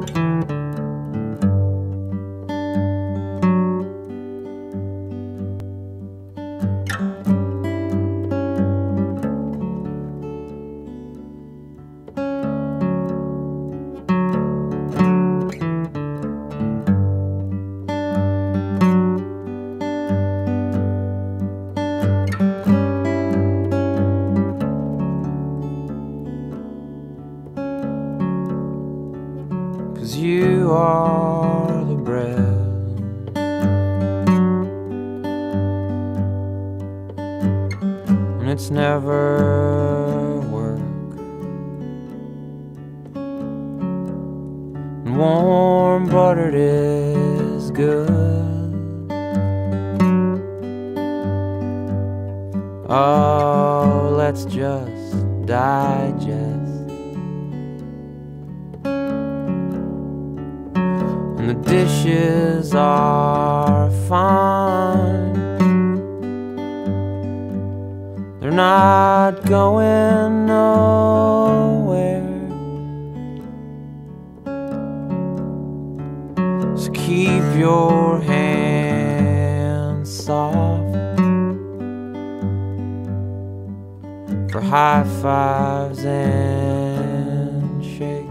'Cause you are the bread and it's never work, and warm buttered is good. Oh, let's just digest. And the dishes are fine, they're not going nowhere. So keep your hands soft for high fives and shakes.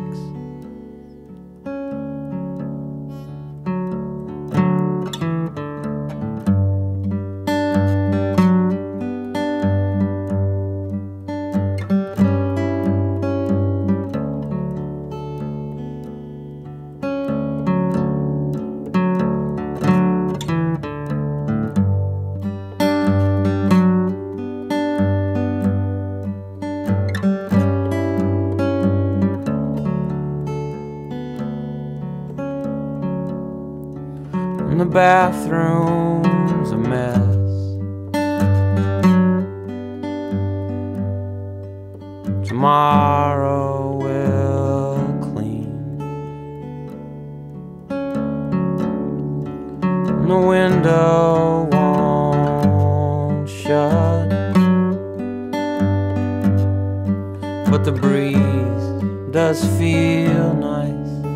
And the bathroom's a mess. Tomorrow we'll clean. And the window won't shut, but the breeze does feel nice.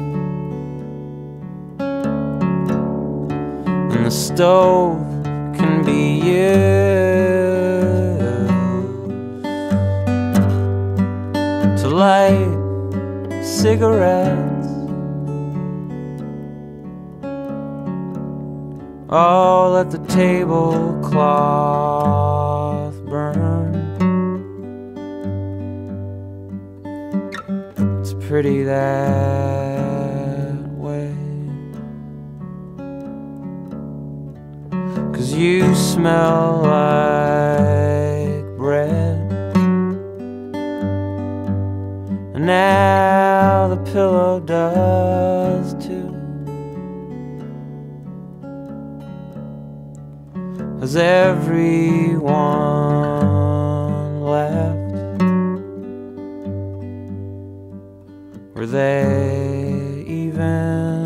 And the stove can be used to light cigarettes. Oh, let the tablecloth burn. It's pretty that way. 'Cause you smell like bread, and now the pillow does too. 'Cause everyone left. Were they even